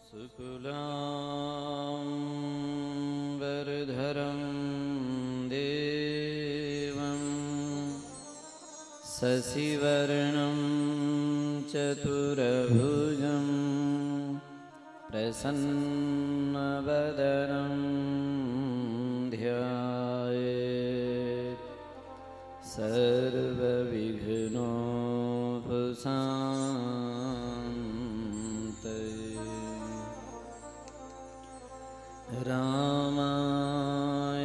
शुक्लाम्बरधरं देवं शशिवर्णं चतुर्भुजं प्रसन्नवदनं ध्यायेत् सर्वविघ्नोपशान्तये। रामाय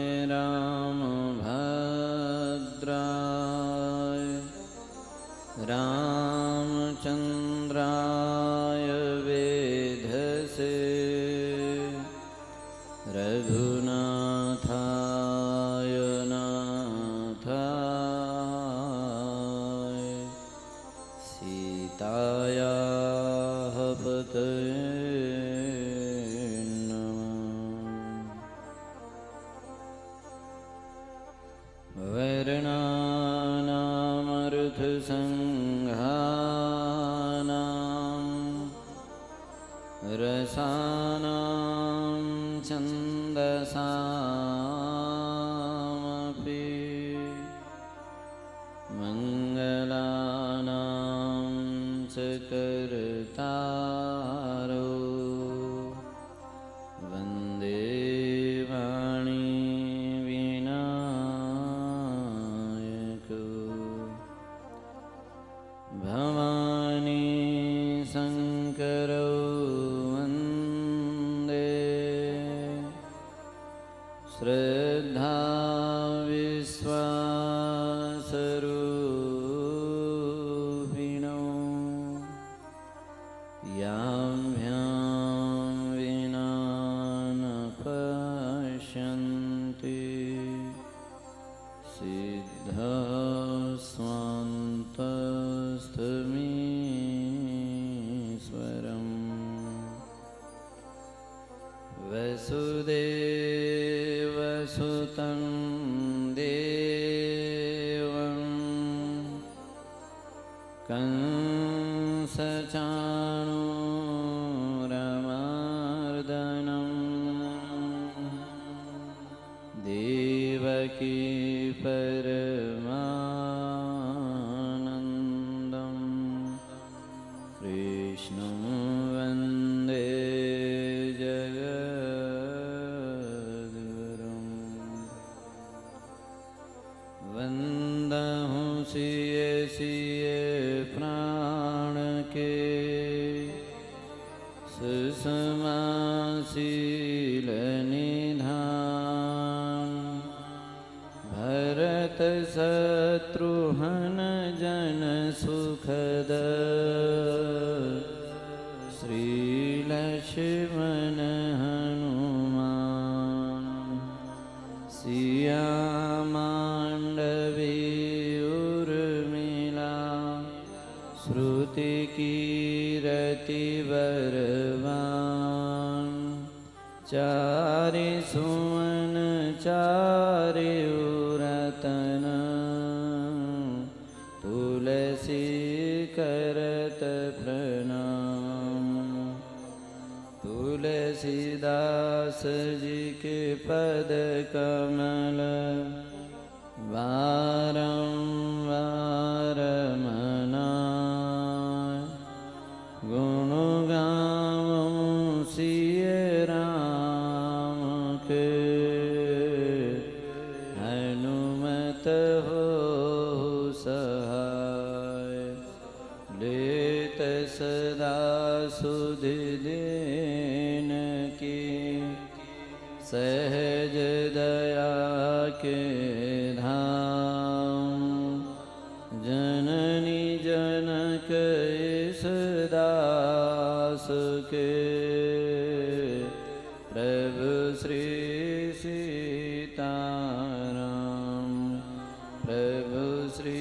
रामभद्राय रामचन्द्राय वेधसे रघुनाथाय नाथाय सीतायाः पतये वर्णानामर्थसङ्घानां रसानां छन्दसामपि मङ्गलानां च कर्तारो वन्दे वाणी भवानी शङ्करौ वन्दे श्रद्धा विश्वासरूपिणौ याभ्यां विना न पश्यन्ति सिद्धस्वान्तस्थमीश्वरम् वसुदेवसुतं देवं कंसचाणूरमर्दनं देवकी परमानन्दं कृष्णं वन्दे जगद्गुरुं। वन्दहु सिये सिये प्राण के सुषमा शील निधान भरत शत्रुघ्न जन सुखद श्री लक्ष्मण हनुमान सिया मांडवी उर्मिला श्रुति कीरति बरवान चारि सुवन चारि रतन तुलसी करत प्रणाम। तुलसीदास जी के पद कमल बारंबार मनाए गुण गाऊं सिये राम के हनुमत हो सहाय। लेत सदा सुधि दीन की सहज दया के धाम जननी जनक इस दास के प्रभु श्री सीताराम प्रभु श्री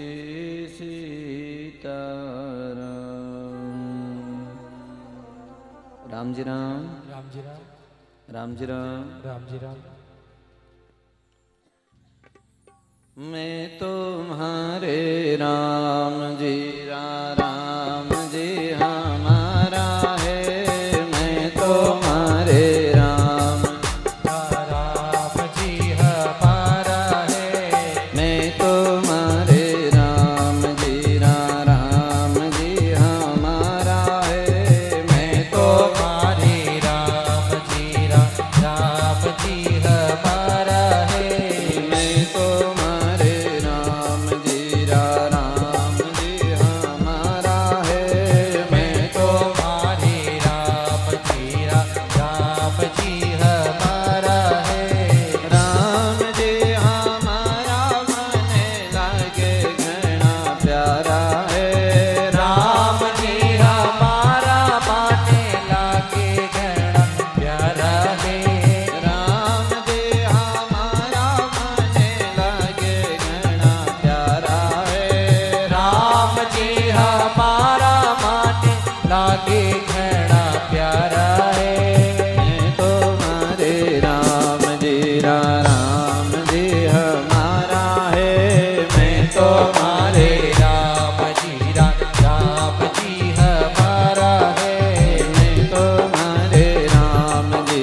सीताराम। राम जी राम राम जी राम राम जी राम राम जी राम। मैं तुम्हारे राम जी राम जी हमारा है। मैं तो प्यारा है। राम जी हमारा माने लागे घना प्यारा है। राम जी हमारा माने लागे घना प्यारा है। राम जी हमारा माने लागे घना प्यारा है। मैं तुम्हारे राम जी राम जी हमारा है। मैं तुम्हारे राम जी हमारा है। मैं तुम्हारे राम जी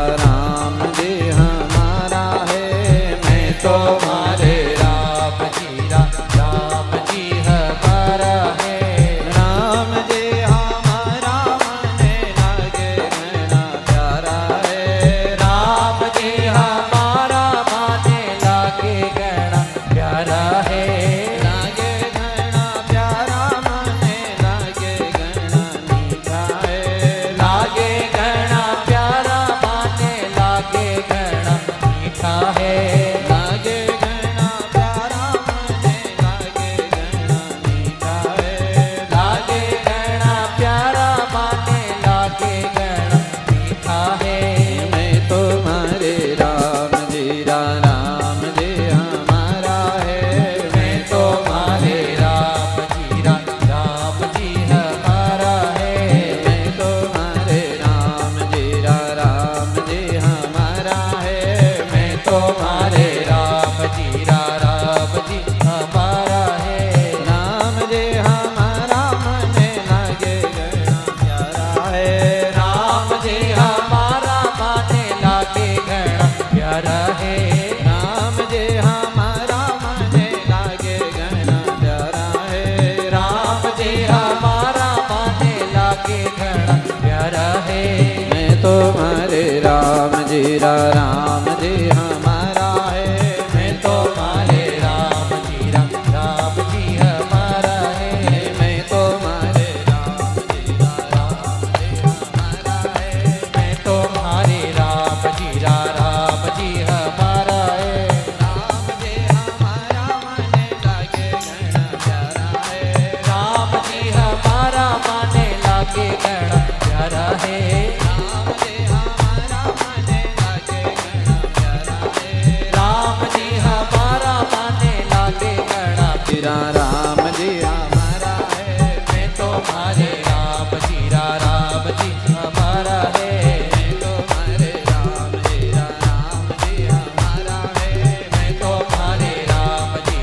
हमारा है। मैं तुम्हारे राम जी हमारा है। राम जी हमारा माने लागे घना प्यारा है। राम जी हमारा माने लागे घना प्यारा है। लागे घना प्यारा माने लागे घना मीठा है। लागे घना प्यारा माने लागे घना मीठा है। लागे घना प्यारा माने लागे घना मीठा है। लागे घना प्यारा माने लागे घना मीठा है। मैं तुम्हारे राम जी हमारा है। मैं तुम्हारे राम जी हमारा है। मैं तुम्हारे राम जी हमारा है। मैं तुम्हारे राम जी हमारा है। राम जी हमारा माने लागे घना प्यारा है। राम जी हमारा माने लागे घना प्यारा है। राम जी हमारा माने लागे घना प्यारा है। राम जी हमारा माने लागे घना प्यारा है। मैं तुम्हारे राम जी हमारा है। मैं तुम्हारे राम जी हमारा है। मैं तुम्हारे राम जी हमारा है। मैं तुम्हारे राम जी हमारा है। राम जी हमारा माने लागे घना प्यारा है। राम जी हमारा माने लागे घना प्यारा है। राम जी हमारा माने लागे घना प्यारा है। राम जी हमारा माने लागे घना तेरा राम जी हमारा है। मैं तुम्हारे राम जी हमारा है। मैं तुम्हारे राम जी हमारा है। मैं तुम्हारे राम जी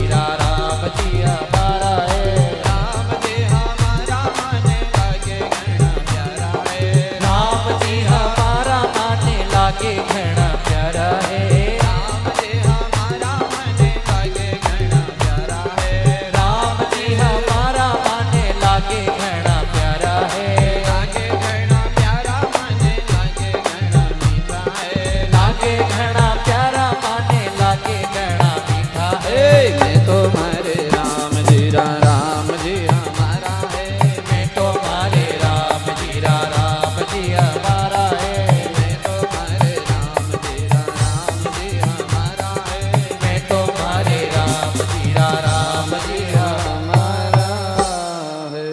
हमारा है। राम जी हमारा माने लागे घना प्यारा है। राम जी हमारा माने लागे घना प्यारा है। राम जी हमारा माने लागे घना प्यारा है। राम जी हमारा माने लागे घना प्यारा है। लागे घना प्यारा माने लागे घना मीठा है। लागे घना प्यारा माने लागे घना मीठा है। मैं तुम्हारे राम जी हमारा है। मैं तुम्हारे राम जी हमारा है। मैं तुम्हारे राम जी हमारा है। मैं तुम्हारे राम जी हमारा है।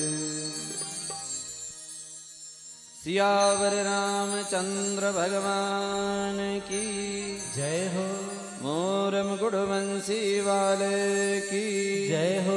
सियावर रामचंद्र भगवान की जय हो। मोर मुकुट बंसी वाले की जय हो।